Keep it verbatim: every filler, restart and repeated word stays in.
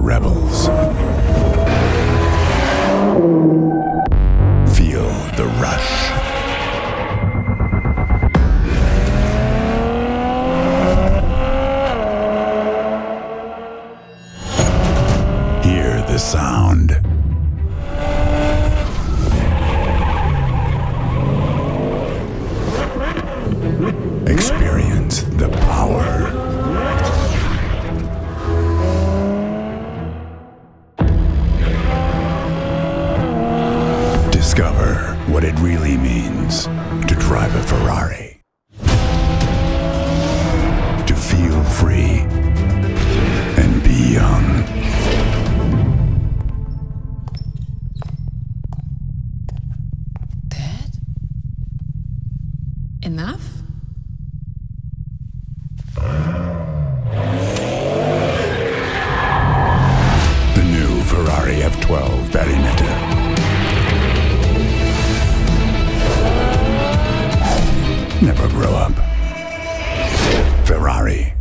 rebels. Feel the rush. Hear the sound. Experience the power. Discover what it really means to drive a Ferrari. To feel free and be young. Dad? Enough? The new Ferrari F twelve Barinetta. Never grow up. Ferrari.